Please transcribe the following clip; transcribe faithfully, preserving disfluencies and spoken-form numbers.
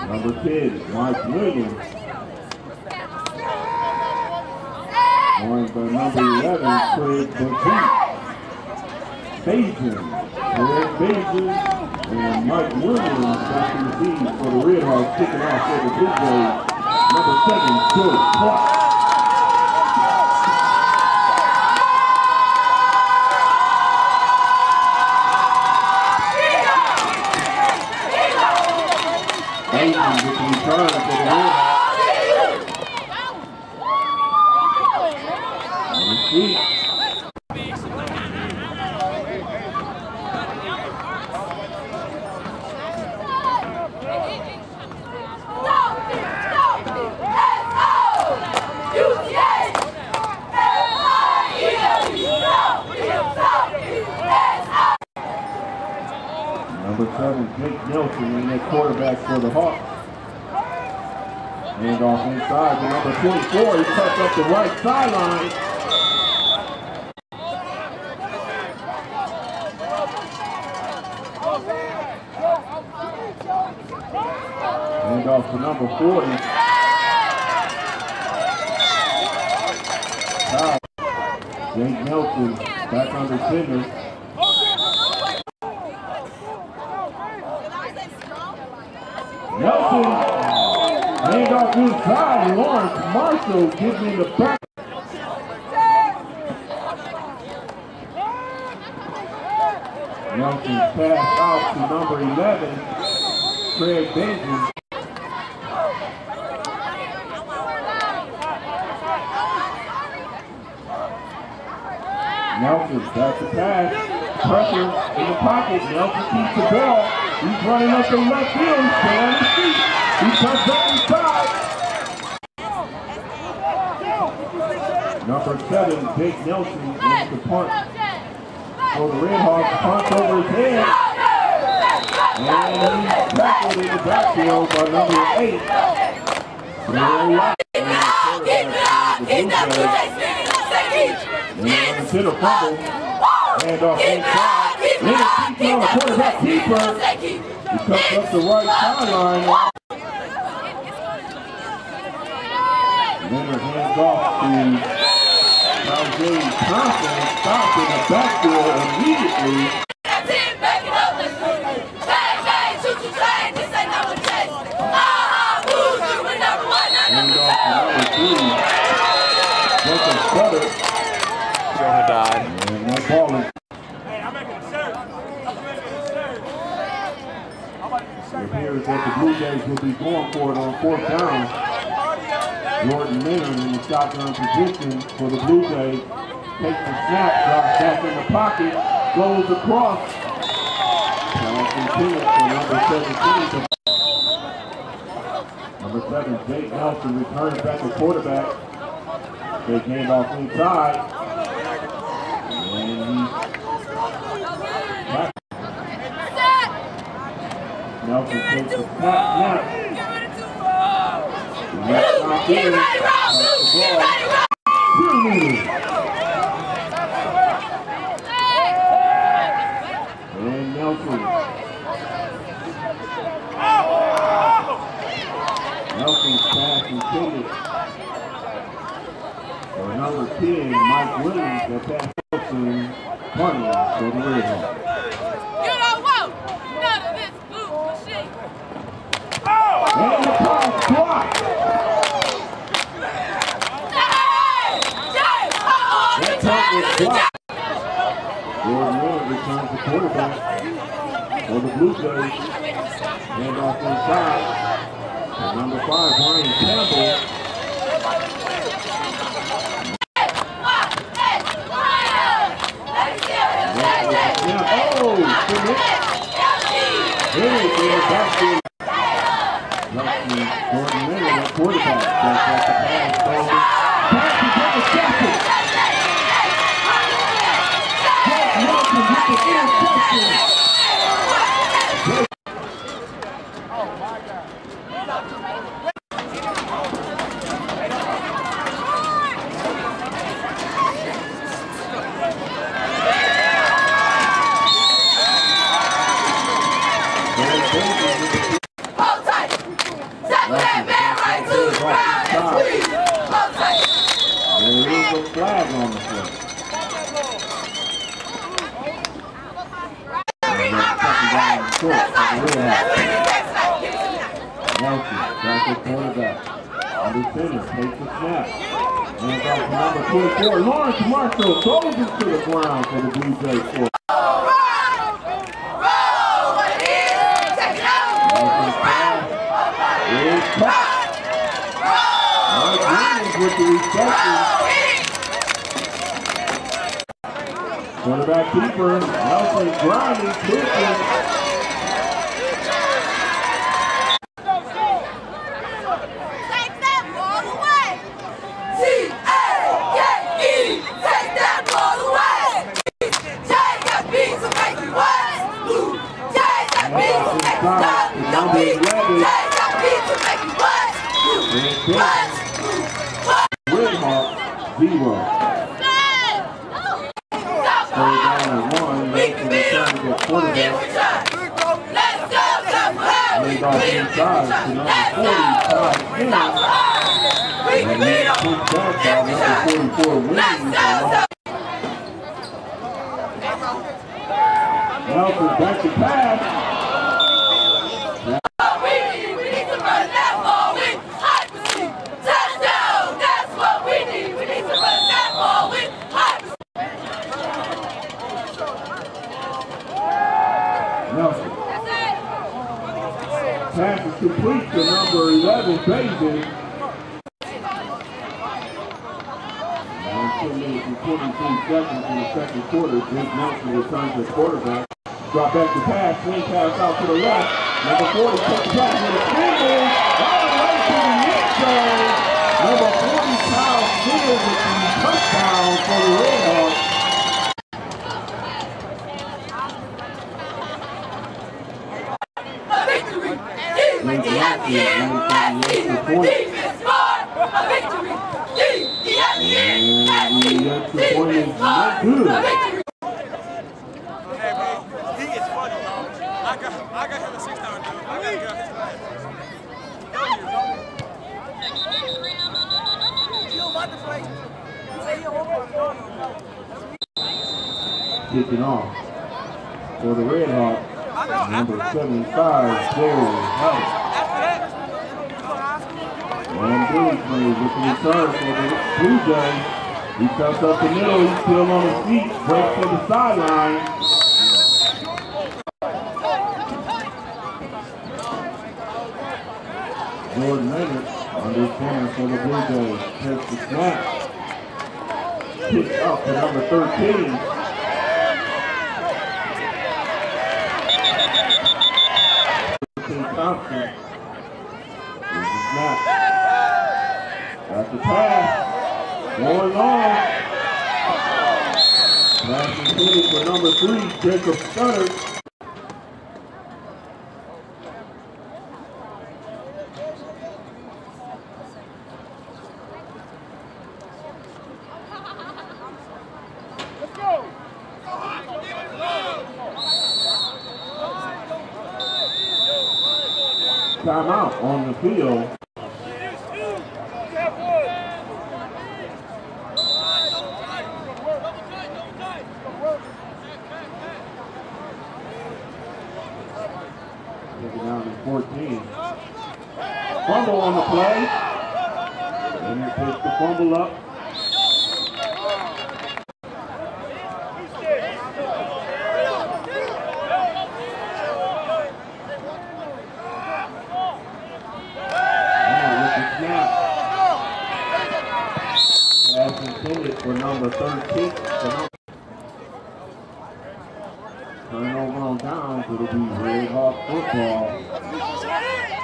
Number ten, Mike Williams. Going for number eleven, Craig Bajan. Craig Bajan and Mike Williams back to the lead for the Red Hawks, kicking off for the Blue Jays. Number seven, Joe Clark. Bajan with the return for the Red Hawks. Number seven, Jake Nelson, in the quarterback for the Hawks. And off inside to number twenty-four, he cuts up the right sideline. And off to number forty. Foul. Jake Nelson back under center. Nelson, hand off inside, Lawrence Marshall gives me the back. Nelson's pass out to number eleven, Craig Bajan. Nelson back to pass, pressure in the pocket, Nelson keeps the ball. He's running up the left field, stay on his feet. He cuts up inside. Number seven, Jake Nelson, is the punt for the Red Hawks. Punt over his head. And he's tackled in the backfield by number eight. Keep it up, keep it up, keep it up. And the center fumble. Hand off inside. Leonard Keeper on the quarterback keeper. He cuts up the right sideline. Leonard hands off to BlueJays Thompson and stopped in the backfield immediately. That's it, back it up, let's do it. Bang, bang, shoot your train, this ain't number J. Ah, loser, we're number one, not number two. Hands off to number three. Jacob Sutter. Jonah died. And that ball is. It appears that the BlueJays will be going for it on fourth down. Jordan Leonard in the shotgun position for the BlueJays. Takes the snap, drops back in the pocket, goes across. Pass intended for number seventeen. Number seven, Jake Nelson returns back to quarterback. Big handoff inside. And he's Nelson takes the snap, snap. Get ready, roll, get ready, roll. And Nelson. Nelson's pass intended for number ten, Mike Williams, that pass Nelson punting for the Red Hawks. And the pass blocked. That punt was blocked. Jordan Leonard returns the quarterback for the BlueJays. Hand off inside. And number five, Brian Campbell. Oh, hit it in the backfield. Jordan Leonard, the quarterback, that's at the pass. Pass is intercepted. Jake Nelson with the interception. Oh my God. Bajan with the flag on the play. And that's second down and short for the Redhawks. Nelson, back at quarterback. Under center, takes the snap. Hands off to number twenty-four. Lawrence Marshall throws it to the ground for the Blue Jays score. Is caught. Mike Williams with the reception. Quarterback keeper, Nelson grinding, pushing. Take that ball away. T A K E, take that ball away. Jays got beat to make you what? Blue Jays got beat to make you stop. Don't beat. Jays got beat to make you what? Blue what? Redhawk, zero. Third down and one. Nelson is trying to get quarterback. Let's go, Laid off inside to number forty, Todd King. And then pushed back by number forty-four, Williams. Nelson back to pass. We need, we need to run that ball with hyperspeed. Touchdown, that's what we need. We need to run that ball with hyperspeed. Nelson. That's it. Pass is complete to number eleven, Basin. Now two minutes and twenty-three seconds in the second quarter. Jake Nelson returns to quarterback. Drop back to pass, swing pass out to the left. Number forty takes the pass with a single. All the way to the end zone. Number forty, Kyle Sears with the touchdown for the Redhawks. A victory. D E F E N S E. Defense score. A victory. D E F E N S E. Defense score. A victory. I got him a six down, dude. I gotta get on his back. Kicking off for the Redhawks. Number seventy-five, Jerry House. And Billy plays with the return for the Blue Jays. He cuts up the middle, he's still on his feet, breaks to the sideline. Jordan Leonard under center for the Blue Jays. Takes the snap. Picked up to number thirteen. Thompson. There's the snap. Got the pass. Going long. Pass intended for number three, Jacob Scudder. Timeout on the field. Taking down to fourteen. Fumble on the play. And he picks the fumble up. For number thirteen. Turnover on downs, it'll be Redhawk football.